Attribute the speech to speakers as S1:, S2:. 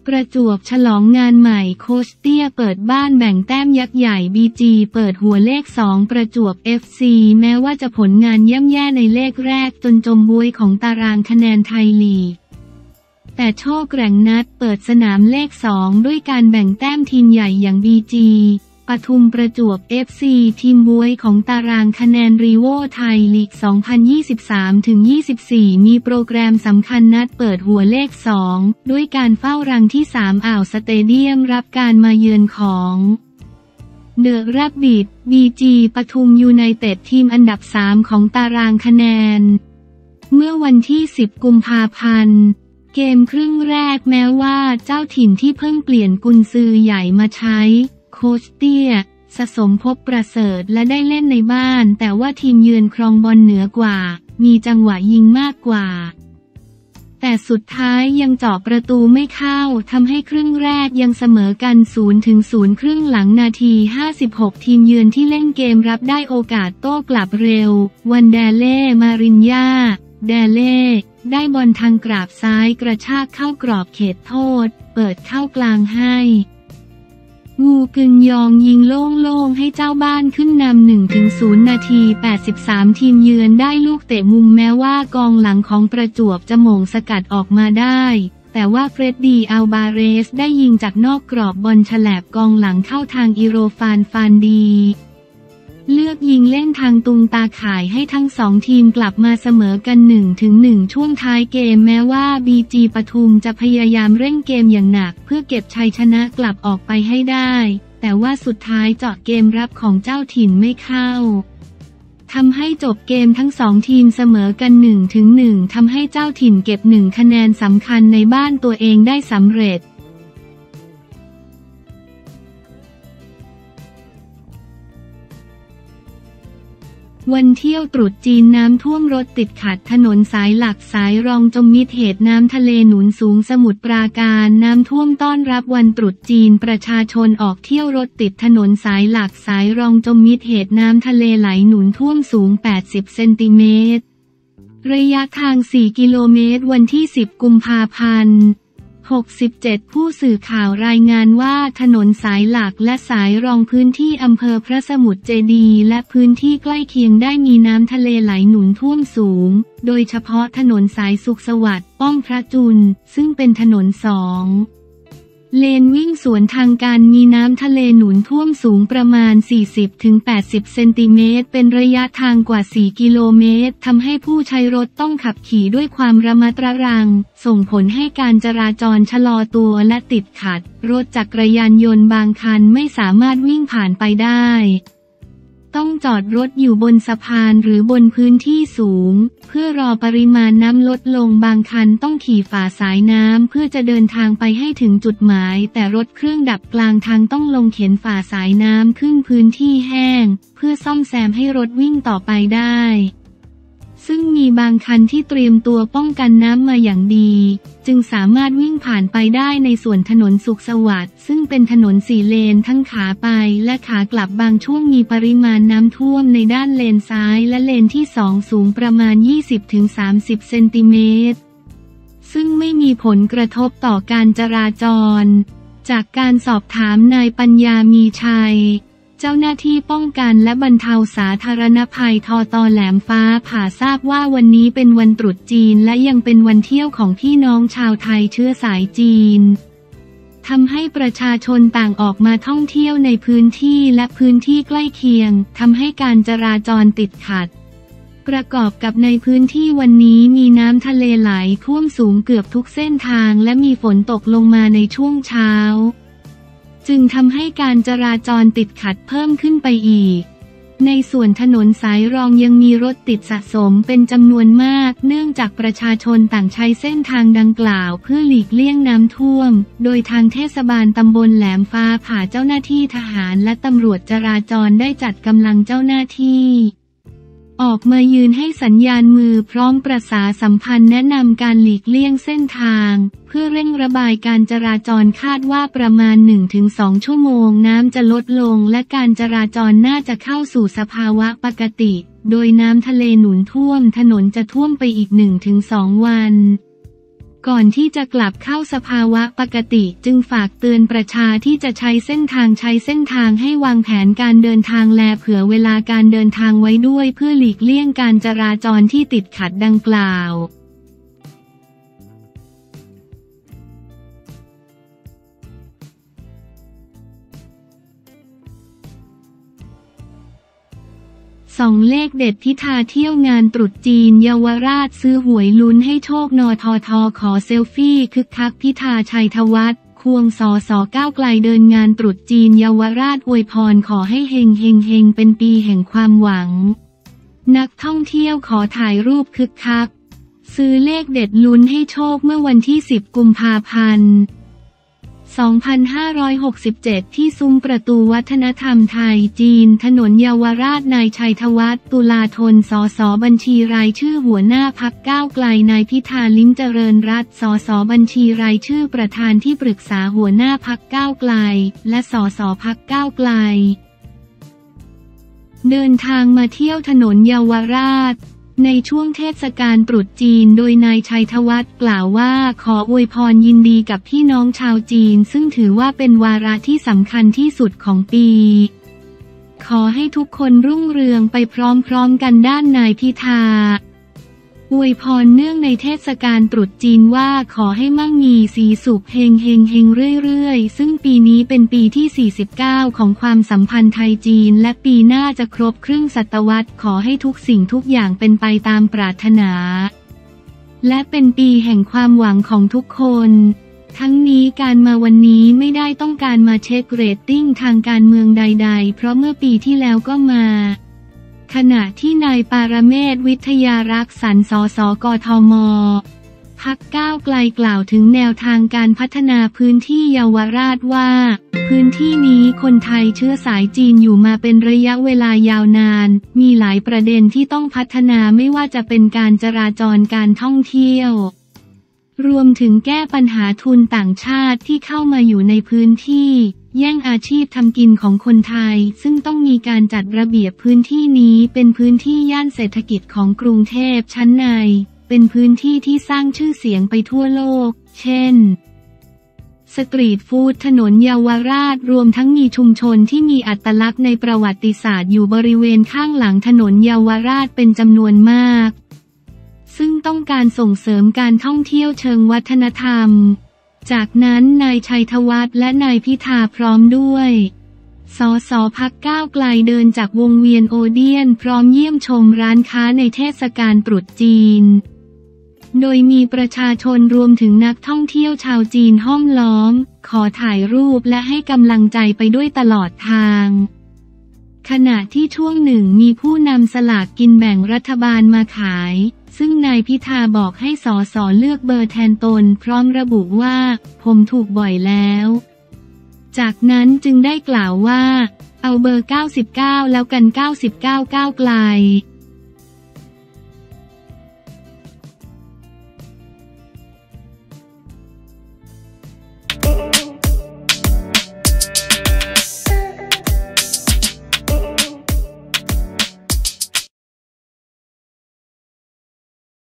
S1: ประจวบฉลองงานใหม่โคชเตี้ยเปิดบ้านแบ่งแต้มยักษ์ใหญ่บีจีเปิดหัวเลข2ประจวบ FC แม้ว่าจะผลงานย่ำแย่ในเลขแรกจนจมบุยของตารางคะแนนไทยลีกแต่โชคแกร่งนัดเปิดสนามเลข2ด้วยการแบ่งแต้มทีมใหญ่อย่างบีจีปทุมประจวบ FC ทีมบุยของตารางคะแนนรีโวไทยลีก 2023-24 มีโปรแกรมสำคัญนัดเปิดหัวเลข2ด้วยการเฝ้ารังที่3อ่าวสเตเดียมรับการมาเยือนของเดอะแรบบิทบีจีปทุมยูไนเต็ดทีมอันดับ3ของตารางคะแนนเมื่อวันที่10กุมภาพันธ์เกมครึ่งแรกแม้ว่าเจ้าถิ่นที่เพิ่งเปลี่ยนกุนซือใหญ่มาใช้โคชเตี้ยสมภพประเสริฐและได้เล่นในบ้านแต่ว่าทีมเยือนครองบอลเหนือกว่ามีจังหวะยิงมากกว่าแต่สุดท้ายยังเจาะประตูไม่เข้าทำให้ครึ่งแรกยังเสมอกัน 0-0 ครึ่งหลังนาที56ทีมเยือนที่เล่นเกมรับได้โอกาสโต้กลับเร็ววันเดเล่มารินญาเดเล่ได้บอลทางกราบซ้ายกระชากเข้ากรอบเขตโทษเปิดเข้ากลางให้งูกึนยองยิงโล่งๆให้เจ้าบ้านขึ้นนำ 1-0 นาที83ทีมเยือนได้ลูกเตะมุมแม้ว่ากองหลังของประจวบจะหม่งสกัดออกมาได้แต่ว่าเฟรดดี้อัลบาเรสได้ยิงจากนอกกรอบบอลฉลับกองหลังเข้าทางอิโรฟานดีเลือกยิงเล่นทางตุงตาข่ายให้ทั้ง2ทีมกลับมาเสมอกัน 1-1 ช่วงท้ายเกมแม้ว่าบีจีปทุมจะพยายามเร่งเกมอย่างหนักเพื่อเก็บชัยชนะกลับออกไปให้ได้แต่ว่าสุดท้ายเจาะเกมรับของเจ้าถิ่นไม่เข้าทำให้จบเกมทั้ง2ทีมเสมอกัน 1-1 ทำให้เจ้าถิ่นเก็บ1คะแนนสำคัญในบ้านตัวเองได้สำเร็จวันเที่ยวตรุษจีนน้ำท่วมรถติดขัดถนนสายหลักสายรองจมมิตรเหตุน้ำทะเลหนุนสูงสมุทรปราการน้ำท่วมต้อนรับวันตรุษจีนประชาชนออกเที่ยวรถติดถนนสายหลักสายรองจมมิตรเหตุน้ำทะเลไหลหนุนท่วมสูง80เซนติเมตรระยะทาง4กิโลเมตรวันที่10กุมภาพันธ์67ผู้สื่อข่าวรายงานว่าถนนสายหลักและสายรองพื้นที่อำเภอพระสมุทรเจดีย์และพื้นที่ใกล้เคียงได้มีน้ำทะเลไหลหนุนท่วมสูงโดยเฉพาะถนนสายสุขสวัสดิ์ป้อมพระจุลซึ่งเป็นถนน2เลนวิ่งสวนทางกันมีน้ำทะเลหนุนท่วมสูงประมาณ 40-80 เซนติเมตรเป็นระยะทางกว่า4กิโลเมตรทำให้ผู้ใช้รถต้องขับขี่ด้วยความระมัดระวังส่งผลให้การจราจรชะลอตัวและติดขัดรถจักรยานยนต์บางคันไม่สามารถวิ่งผ่านไปได้ต้องจอดรถอยู่บนสะพานหรือบนพื้นที่สูงเพื่อรอปริมาณน้ำลดลงบางคันต้องขี่ฝ่าสายน้ำเพื่อจะเดินทางไปให้ถึงจุดหมายแต่รถเครื่องดับกลางทางต้องลงเข็นฝ่าสายน้ำขึ้นพื้นที่แห้งเพื่อซ่อมแซมให้รถวิ่งต่อไปได้ซึ่งมีบางคันที่เตรียมตัวป้องกันน้ำมาอย่างดีจึงสามารถวิ่งผ่านไปได้ในส่วนถนนสุขสวัสดิ์ซึ่งเป็นถนน4เลนทั้งขาไปและขากลับบางช่วงมีปริมาณน้ำท่วมในด้านเลนซ้ายและเลนที่2สูงประมาณ 20-30 เซนติเมตรซึ่งไม่มีผลกระทบต่อการจราจรจากการสอบถามนายปัญญามีชัยเจ้าหน้าที่ป้องกันและบรรเทาสาธารณภัยทต.แหลมฟ้าผ่าทราบว่าวันนี้เป็นวันตรุษจีนและยังเป็นวันเที่ยวของพี่น้องชาวไทยเชื้อสายจีนทำให้ประชาชนต่างออกมาท่องเที่ยวในพื้นที่และพื้นที่ใกล้เคียงทำให้การจราจรติดขัดประกอบกับในพื้นที่วันนี้มีน้ำทะเลไหลท่วมสูงเกือบทุกเส้นทางและมีฝนตกลงมาในช่วงเช้าจึงทำให้การจราจรติดขัดเพิ่มขึ้นไปอีกในส่วนถนนสายรองยังมีรถติดสะสมเป็นจำนวนมากเนื่องจากประชาชนต่างใช้เส้นทางดังกล่าวเพื่อหลีกเลี่ยงน้ำท่วมโดยทางเทศบาลตำบลแหลมฟ้าผ่าเจ้าหน้าที่ทหารและตำรวจจราจรได้จัดกำลังเจ้าหน้าที่ออกมายืนให้สัญญาณมือพร้อมประสาสัมพันธ์แนะนำการหลีกเลี่ยงเส้นทางเพื่อเร่งระบายการจราจรคาดว่าประมาณ 1-2 ชั่วโมงน้ำจะลดลงและการจราจรน่าจะเข้าสู่สภาวะปกติโดยน้ำทะเลหนุนท่วมถนนจะท่วมไปอีก 1-2 วันก่อนที่จะกลับเข้าสภาวะปกติจึงฝากเตือนประชาที่จะใช้เส้นทางให้วางแผนการเดินทางและเผื่อเวลาการเดินทางไว้ด้วยเพื่อหลีกเลี่ยงการจราจรที่ติดขัดดังกล่าวส่องเลขเด็ดพิธาเที่ยวงานตรุษจีนเยาวราชซื้อหวยลุ้นให้โชคนทท.ขอเซลฟี่คึกคักพิธาชัยธวัฒน์ควงสสก้าวไกลเดินงานตรุษจีนเยาวราชอวยพรขอให้เฮงเป็นปีแห่งความหวังนักท่องเที่ยวขอถ่ายรูปคึกคักซื้อเลขเด็ดลุ้นให้โชคเมื่อวันที่10 กุมภาพันธ์2567 ที่ซุ้มประตูวัฒนธรรมไทยจีนถนนเยาวราชนายชัยธวัฒน์ตุลาธนสสบัญชีรายชื่อหัวหน้าพรรคก้าวไกลนายพิธาลิ้มเจริญรัตน์สสบัญชีรายชื่อประธานที่ปรึกษาหัวหน้าพรรคก้าวไกลและสสพรรคก้าวไกลเดินทางมาเที่ยวถนนเยาวราชในช่วงเทศกาลตรุษจีนโดยนายชัยธวัฒน์กล่าวว่าขออวยพรยินดีกับพี่น้องชาวจีนซึ่งถือว่าเป็นวาระที่สำคัญที่สุดของปีขอให้ทุกคนรุ่งเรืองไปพร้อมๆกันด้านนายพิธาอวยพรเนื่องในเทศกาลตรุษจีนว่าขอให้มั่งมีสีสุขเฮงเรื่อยๆซึ่งปีนี้เป็นปีที่49ของความสัมพันธ์ไทยจีนและปีหน้าจะครบครึ่งศตวรรษขอให้ทุกสิ่งทุกอย่างเป็นไปตามปรารถนาและเป็นปีแห่งความหวังของทุกคนทั้งนี้การมาวันนี้ไม่ได้ต้องการมาเช็คเรตติ้งทางการเมืองใดๆเพราะเมื่อปีที่แล้วก็มาขณะที่นายปารเมศวร์วิทยารักษ์สรรสสกทม.พรรคก้าวไกลกล่าวถึงแนวทางการพัฒนาพื้นที่เยาวราชว่าพื้นที่นี้คนไทยเชื้อสายจีนอยู่มาเป็นระยะเวลายาวนานมีหลายประเด็นที่ต้องพัฒนาไม่ว่าจะเป็นการจราจรการท่องเที่ยวรวมถึงแก้ปัญหาทุนต่างชาติที่เข้ามาอยู่ในพื้นที่แย่งอาชีพทำกินของคนไทยซึ่งต้องมีการจัดระเบียบพื้นที่นี้เป็นพื้นที่ย่านเศรษฐกิจของกรุงเทพชั้นในเป็นพื้นที่ที่สร้างชื่อเสียงไปทั่วโลกเช่นสตรีทฟู้ดถนนเยาวราชรวมทั้งมีชุมชนที่มีอัตลักษณ์ในประวัติศาสตร์อยู่บริเวณข้างหลังถนนเยาวราชเป็นจำนวนมากซึ่งต้องการส่งเสริมการท่องเที่ยวเชิงวัฒนธรรมจากนั้นนายชัยธวัฒน์และนายพิธาพร้อมด้วยสสพรรคก้าวไกลเดินจากวงเวียนโอเดียนพร้อมเยี่ยมชมร้านค้าในเทศกาลตรุษจีนโดยมีประชาชนรวมถึงนักท่องเที่ยวชาวจีนห้อมล้อมขอถ่ายรูปและให้กำลังใจไปด้วยตลอดทางขณะที่ช่วงหนึ่งมีผู้นำสลากกินแบ่งรัฐบาลมาขายซึ่งนายพิธาบอกให้สสเลือกเบอร์แทนตนพร้อมระบุว่าผมถูกบ่อยแล้วจากนั้นจึงได้กล่าวว่าเอาเบอร์99แล้วกัน99ก้าวไกล